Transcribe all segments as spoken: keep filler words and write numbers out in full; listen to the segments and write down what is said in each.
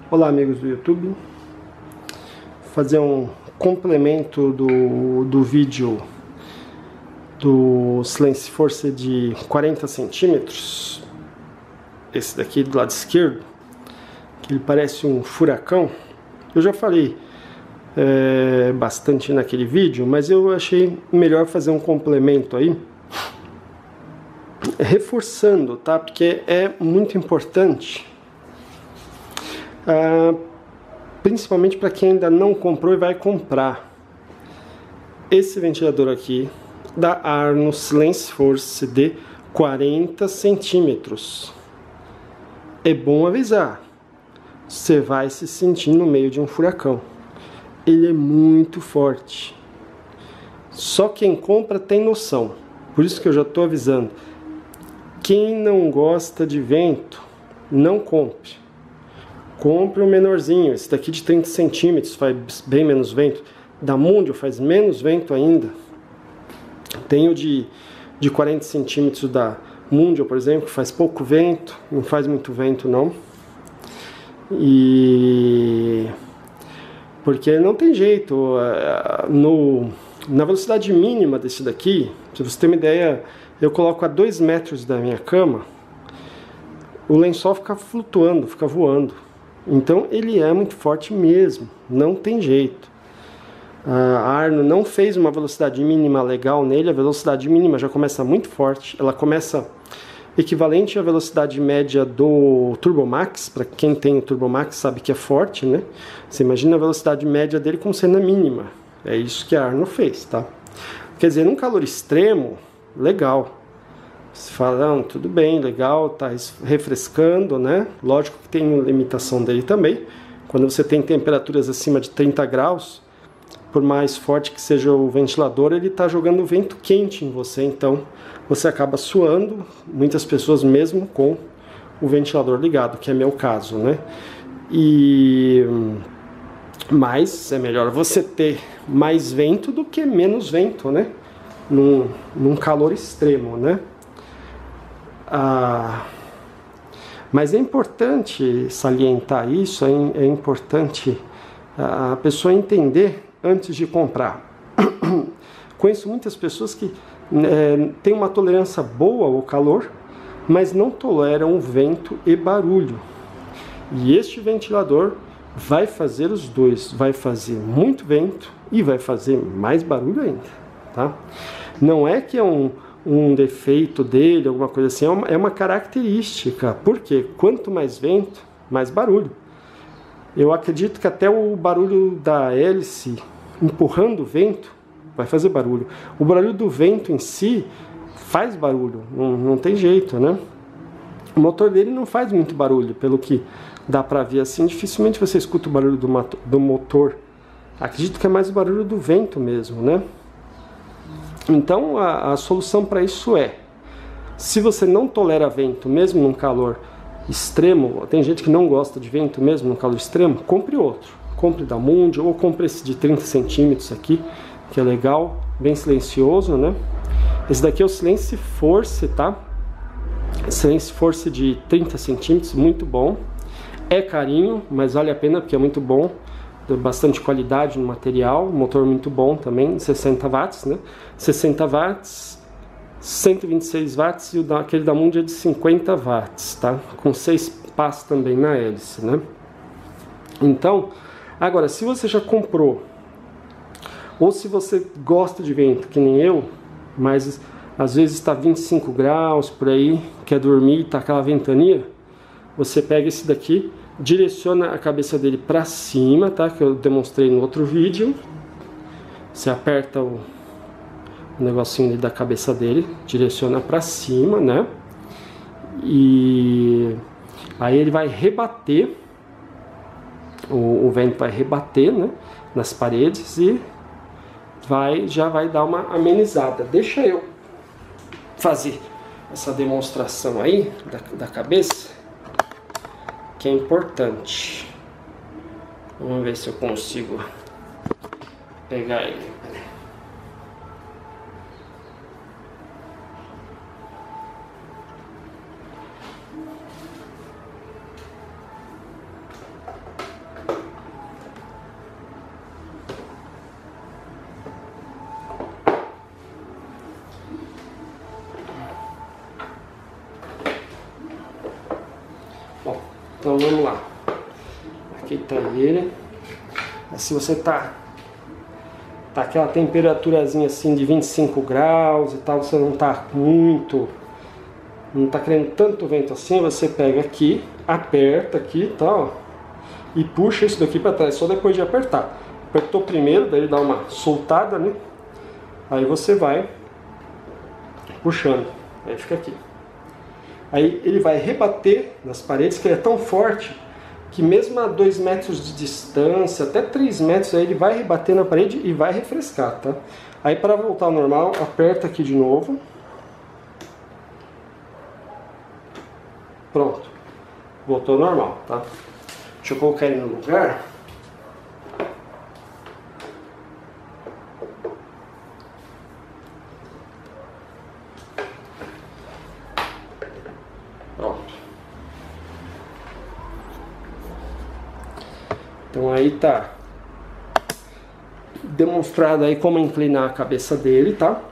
Olá, amigos do YouTube. Vou fazer um complemento do, do vídeo do Silence Force de quarenta centímetros, esse daqui do lado esquerdo, que ele parece um furacão. Eu já falei é, bastante naquele vídeo, mas eu achei melhor fazer um complemento aí, reforçando, tá? Porque é muito importante. Ah, principalmente para quem ainda não comprou e vai comprar esse ventilador aqui da Arno Silence Force de quarenta centímetros. É bom avisar, você vai se sentir no meio de um furacão. Ele é muito forte, só quem compra tem noção. Por isso que eu já estou avisando, quem não gosta de vento, não compre. Compre o menorzinho, esse daqui de trinta centímetros faz bem menos vento. Da Mundial faz menos vento ainda. Tem o de, de quarenta centímetros da Mundial, por exemplo, que faz pouco vento, não faz muito vento não. E porque não tem jeito, no, na velocidade mínima desse daqui, se você ter uma ideia, eu coloco a dois metros da minha cama, o lençol fica flutuando, fica voando. Então ele é muito forte mesmo, não tem jeito. A Arno não fez uma velocidade mínima legal nele, a velocidade mínima já começa muito forte, ela começa equivalente à velocidade média do Turbo Max. Para quem tem o Turbo Max sabe que é forte, né? Você imagina a velocidade média dele como sendo a mínima, é isso que a Arno fez, tá? Quer dizer, num calor extremo, legal. Você fala, não, tudo bem, legal, tá refrescando, né? Lógico que tem limitação dele também. Quando você tem temperaturas acima de trinta graus, por mais forte que seja o ventilador, ele está jogando vento quente em você, então você acaba suando, muitas pessoas mesmo com o ventilador ligado, que é meu caso, né? E mas é melhor você ter mais vento do que menos vento, né? Num, num calor extremo, né? Ah, mas é importante salientar isso, é, é importante a pessoa entender antes de comprar. Conheço muitas pessoas que é, têm uma tolerância boa ao calor, mas não toleram vento e barulho. E este ventilador vai fazer os dois, vai fazer muito vento e vai fazer mais barulho ainda, tá? Não é que é um um defeito dele, alguma coisa assim, é uma, é uma característica, porque quanto mais vento, mais barulho. Eu acredito que até o barulho da hélice empurrando o vento vai fazer barulho. O barulho do vento em si faz barulho, não, não tem jeito, né? O motor dele não faz muito barulho, pelo que dá pra ver assim, dificilmente você escuta o barulho do, do motor. Acredito que é mais o barulho do vento mesmo, né? Então a, a solução para isso é, se você não tolera vento, mesmo num calor extremo, tem gente que não gosta de vento mesmo num calor extremo, compre outro. Compre da Mundial ou compre esse de trinta centímetros aqui, que é legal, bem silencioso, né? Esse daqui é o Silence Force, tá? Silence Force de trinta centímetros, muito bom. É carinho, mas vale a pena porque é muito bom. Bastante qualidade no material, motor muito bom também, sessenta watts, né? sessenta watts, cento e vinte e seis watts, e o da, aquele da Mundial é de cinquenta watts, tá? Com seis pás também na hélice, né? Então, agora, se você já comprou, ou se você gosta de vento, que nem eu, mas às vezes está vinte e cinco graus por aí, quer dormir, tá aquela ventania, você pega esse daqui, direciona a cabeça dele para cima, tá? Que eu demonstrei no outro vídeo. Você aperta o, o negocinho ali da cabeça dele, direciona para cima, né? E aí ele vai rebater, o, o vento vai rebater, né? Nas paredes e vai, já vai dar uma amenizada. Deixa eu fazer essa demonstração aí da, da cabeça, que é importante. Vamos ver se eu consigo pegar ele. Então vamos lá. Aqui tá ele. Se você tá, tá aquela temperaturazinha assim de vinte e cinco graus e tal, você não tá muito, não tá querendo tanto vento assim, você pega aqui, aperta aqui, tá, ó, e puxa isso daqui para trás, só depois de apertar. Apertou primeiro, daí ele dá uma soltada, né? Aí você vai puxando, aí fica aqui. Aí ele vai rebater nas paredes, que ele é tão forte que mesmo a dois metros de distância, até três metros, aí ele vai rebater na parede e vai refrescar, tá? Aí para voltar ao normal, aperta aqui de novo. Pronto. Voltou ao normal, tá? Deixa eu colocar ele no lugar. Pronto. Então aí tá demonstrado aí como inclinar a cabeça dele, tá?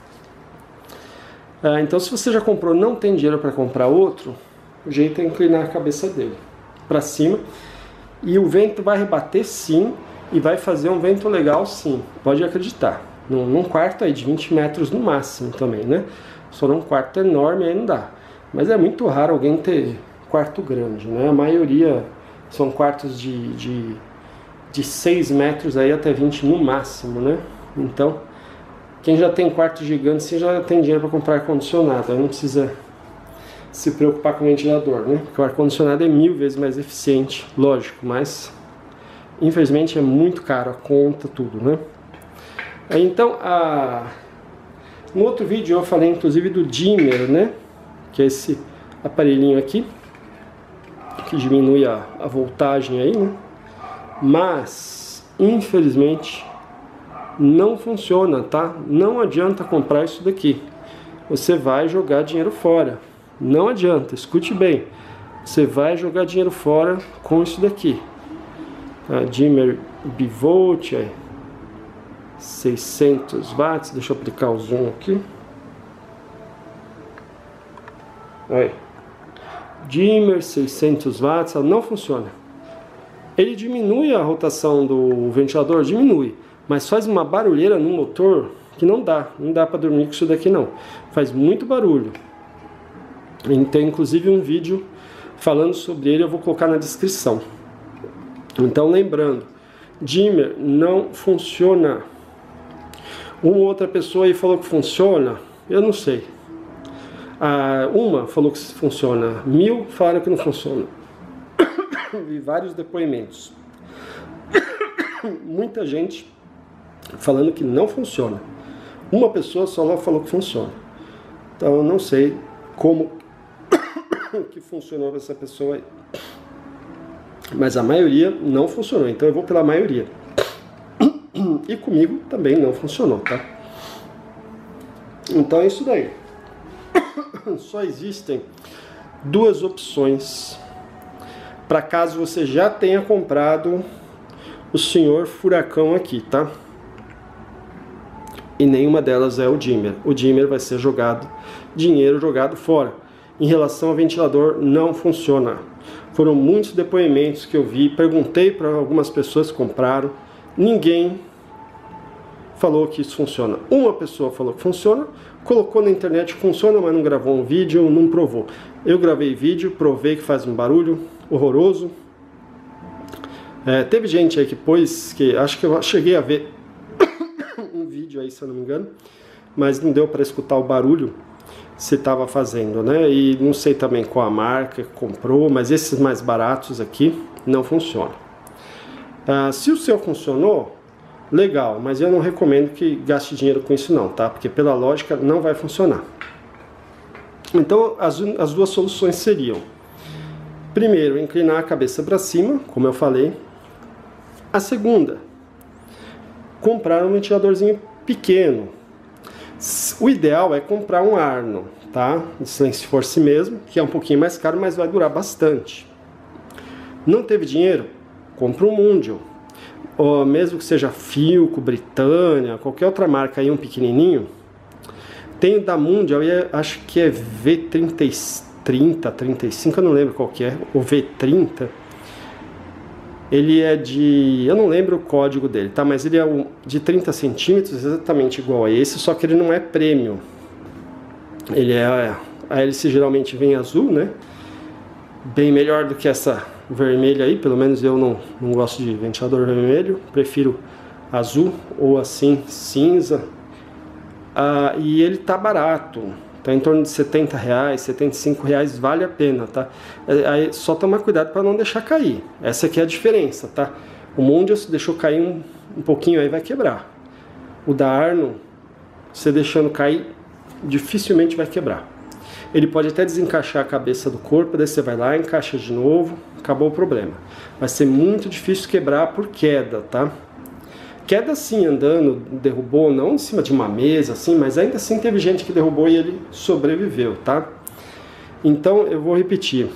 Ah, então se você já comprou, não tem dinheiro para comprar outro, o jeito é inclinar a cabeça dele para cima e o vento vai rebater sim e vai fazer um vento legal sim, pode acreditar. Num, num quarto aí de vinte metros no máximo também, né? Se for um quarto enorme aí não dá. Mas é muito raro alguém ter quarto grande, né? A maioria são quartos de, de, de seis metros aí até vinte no máximo, né? Então, quem já tem quarto gigante, você já tem dinheiro para comprar ar-condicionado. Aí não precisa se preocupar com o ventilador, né? Porque o ar-condicionado é mil vezes mais eficiente, lógico, mas infelizmente é muito caro a conta, tudo, né? Aí, então, a... no outro vídeo eu falei inclusive do dimmer, né? Que é esse aparelhinho aqui, que diminui a, a voltagem aí, né? Mas, infelizmente, não funciona, tá? Não adianta comprar isso daqui. Você vai jogar dinheiro fora. Não adianta, escute bem. Você vai jogar dinheiro fora com isso daqui. A dimmer bivolt, aí, seiscentos watts. Deixa eu aplicar o zoom aqui. Aí. Dimmer seiscentos watts, ela não funciona. Ele diminui a rotação do ventilador, diminui, mas faz uma barulheira no motor que não dá, não dá para dormir com isso daqui não. Faz muito barulho. Tem inclusive um vídeo falando sobre ele, eu vou colocar na descrição. Então lembrando, dimmer não funciona. Uma outra pessoa aí falou que funciona, eu não sei. Ah, uma falou que funciona, mil falaram que não funciona. Vi vários depoimentos. Muita gente falando que não funciona. Uma pessoa só falou que funciona. Então eu não sei como que funcionou essa pessoa aí. Mas a maioria não funcionou, então eu vou pela maioria. E comigo também não funcionou, tá? Então é isso daí. Só existem duas opções para caso você já tenha comprado o senhor furacão aqui, tá? E nenhuma delas é o dimmer. O dimmer vai ser jogado, dinheiro jogado fora. Em relação ao ventilador, não funciona. Foram muitos depoimentos que eu vi, perguntei para algumas pessoas que compraram, ninguém falou que isso funciona. Uma pessoa falou que funciona, colocou na internet que funciona, mas não gravou um vídeo, não provou. Eu gravei vídeo, provei que faz um barulho horroroso. É, teve gente aí que pôs, que acho que eu cheguei a ver um vídeo aí, se eu não me engano, mas não deu para escutar o barulho se estava fazendo, né? E não sei também qual a marca que comprou, mas esses mais baratos aqui não funcionam. Ah, se o seu funcionou, legal, mas eu não recomendo que gaste dinheiro com isso não, tá? Porque pela lógica não vai funcionar. Então as, as duas soluções seriam: primeiro, inclinar a cabeça para cima, como eu falei. A segunda, comprar um ventiladorzinho pequeno. O ideal é comprar um Arno, tá? Se for si mesmo, que é um pouquinho mais caro, mas vai durar bastante. Não teve dinheiro? Compra um Mundial. Ou mesmo que seja Filco, Britânia, qualquer outra marca aí, um pequenininho. Tem o da Mundial, e acho que é V trinta e trinta, trinta e cinco, eu não lembro qual que é, o V trinta. Ele é de, eu não lembro o código dele, tá? Mas ele é de trinta centímetros, exatamente igual a esse, só que ele não é premium. Ele é, a hélice geralmente vem azul, né? Bem melhor do que essa vermelha aí, pelo menos eu não, não gosto de ventilador vermelho, prefiro azul ou assim, cinza. Ah, e ele tá barato. Tá em torno de setenta reais, setenta e cinco reais, vale a pena, tá? Aí só tomar cuidado para não deixar cair. Essa aqui é a diferença, tá? O Mondial, se deixou cair um, um pouquinho aí, vai quebrar. O da Arno, você deixando cair, dificilmente vai quebrar. Ele pode até desencaixar a cabeça do corpo, daí você vai lá, encaixa de novo, acabou o problema. Vai ser muito difícil quebrar por queda, tá? Queda assim, andando, derrubou, não em cima de uma mesa, assim, mas ainda assim teve gente que derrubou e ele sobreviveu, tá? Então, eu vou repetir.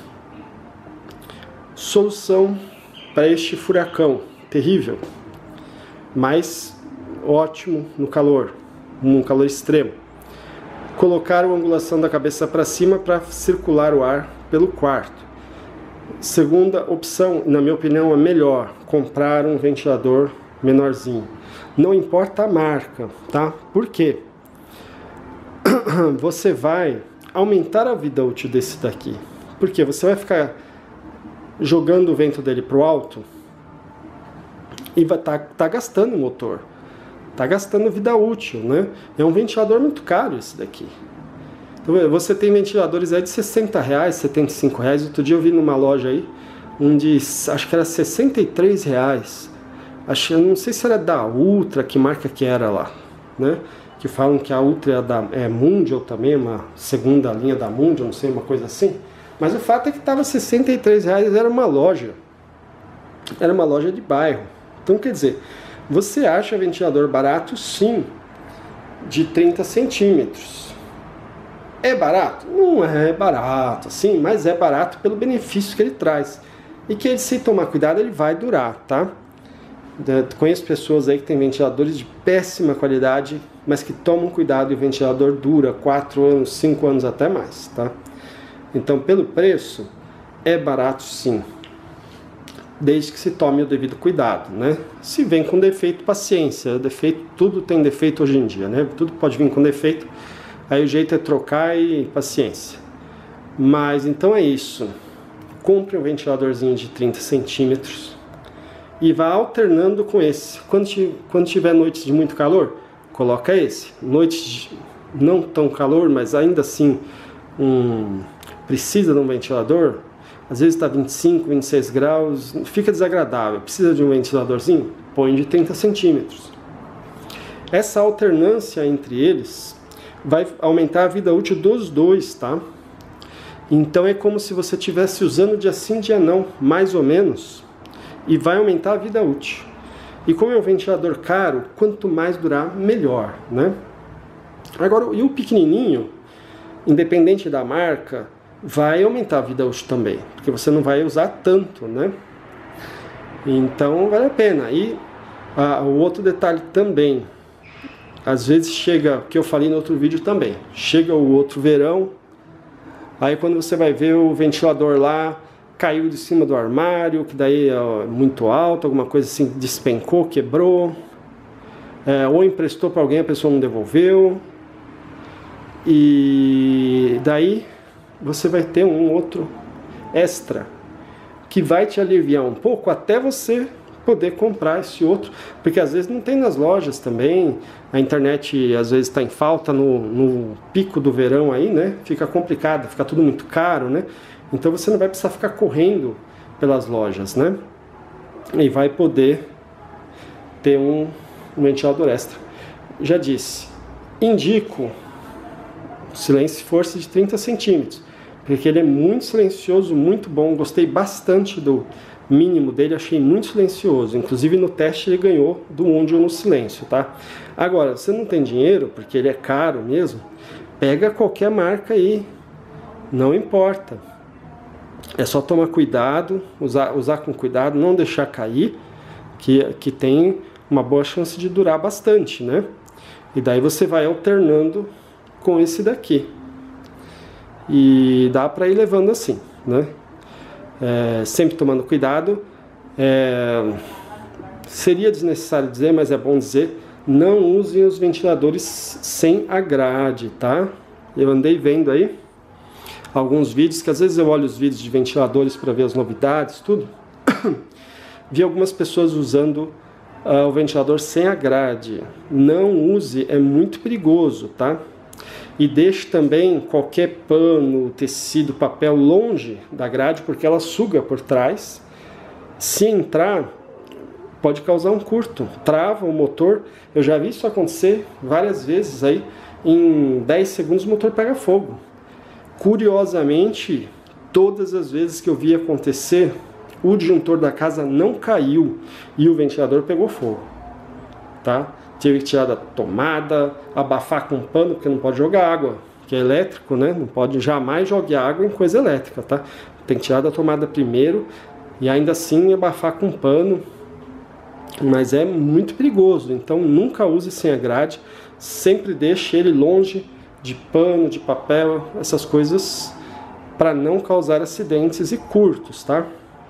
Solução para este furacão terrível, mas ótimo no calor, num calor extremo. Colocar a angulação da cabeça para cima para circular o ar pelo quarto. Segunda opção, na minha opinião, é melhor comprar um ventilador menorzinho. Não importa a marca, tá? Por quê? Você vai aumentar a vida útil desse daqui. Porque você vai ficar jogando o vento dele pro alto e vai tá, tá gastando o motor. Tá gastando vida útil, né? É um ventilador muito caro esse daqui. Então, você tem ventiladores aí de sessenta reais, setenta e cinco reais. Outro dia eu vi numa loja aí, um de, acho que era sessenta e três reais. Acho, eu não sei se era da Ultra, que marca que era lá, né? Que falam que a Ultra é, da, é Mondial também, uma segunda linha da Mondial, não sei, uma coisa assim. Mas o fato é que estava sessenta e três reais, era uma loja. Era uma loja de bairro. Então, quer dizer, você acha ventilador barato? Sim, de trinta centímetros. É barato? Não é barato, sim, mas é barato pelo benefício que ele traz. E que ele, se tomar cuidado, ele vai durar, tá? Conheço pessoas aí que têm ventiladores de péssima qualidade, mas que tomam cuidado e o ventilador dura quatro anos, cinco anos até mais, tá? Então, pelo preço, é barato sim, desde que se tome o devido cuidado, né? Se vem com defeito, paciência. Defeito, tudo tem defeito hoje em dia, né? Tudo pode vir com defeito, aí o jeito é trocar e paciência. Mas então é isso. Compre um ventiladorzinho de trinta centímetros e vá alternando com esse. Quando, quando tiver noites de muito calor, coloca esse. Noites de não tão calor, mas ainda assim um, precisa de um ventilador. Às vezes está vinte e cinco, vinte e seis graus, fica desagradável. Precisa de um ventiladorzinho? Põe de trinta centímetros. Essa alternância entre eles vai aumentar a vida útil dos dois, tá? Então é como se você estivesse usando dia sim, dia não, mais ou menos, e vai aumentar a vida útil. E como é um ventilador caro, quanto mais durar, melhor, né? Agora, e o pequenininho, independente da marca, vai aumentar a vida útil também, porque você não vai usar tanto, né? Então vale a pena. E ah, o outro detalhe também, às vezes chega, que eu falei no outro vídeo também, chega o outro verão, aí quando você vai ver o ventilador lá, caiu de cima do armário, que daí é muito alto, alguma coisa assim, despencou, quebrou, é, ou emprestou para alguém, a pessoa não devolveu, e daí você vai ter um outro extra, que vai te aliviar um pouco até você poder comprar esse outro, porque às vezes não tem nas lojas também, a internet às vezes está em falta no, no pico do verão aí, né? Fica complicado, fica tudo muito caro, né? Então você não vai precisar ficar correndo pelas lojas, né? E vai poder ter um, um ventilador extra. Já disse, indico silêncio e força de trinta centímetros, porque ele é muito silencioso, muito bom. Gostei bastante do mínimo dele, achei muito silencioso. Inclusive no teste ele ganhou do Mondial no silêncio, tá? Agora, você não tem dinheiro, porque ele é caro mesmo, pega qualquer marca aí, não importa. É só tomar cuidado, usar, usar com cuidado, não deixar cair, que, que tem uma boa chance de durar bastante, né? E daí você vai alternando com esse daqui. e dá para ir levando assim, né? É, sempre tomando cuidado. É, seria desnecessário dizer, mas é bom dizer, não usem os ventiladores sem a grade, tá? Eu andei vendo aí alguns vídeos, que às vezes eu olho os vídeos de ventiladores para ver as novidades, tudo. Vi algumas pessoas usando uh, o ventilador sem a grade. Não use, é muito perigoso, tá? E deixe também qualquer pano, tecido, papel longe da grade, porque ela suga por trás. Se entrar, pode causar um curto, trava o motor. Eu já vi isso acontecer várias vezes aí. Em dez segundos o motor pega fogo. Curiosamente, todas as vezes que eu vi acontecer, o disjuntor da casa não caiu e o ventilador pegou fogo, tá? Tive que tirar da tomada, abafar com pano, porque não pode jogar água, que é elétrico, né? Não pode jamais jogar água em coisa elétrica, tá? Tem que tirar da tomada primeiro e ainda assim abafar com pano, mas é muito perigoso, então nunca use sem a grade, sempre deixe ele longe de pano, de papel, essas coisas, para não causar acidentes e curtos, tá?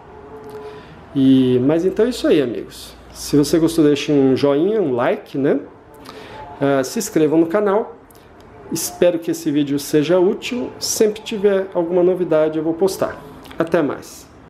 E, mas então é isso aí, amigos. Se você gostou, deixe um joinha, um like, né? Uh, se inscrevam no canal. Espero que esse vídeo seja útil. Sempre tiver alguma novidade, eu vou postar. Até mais.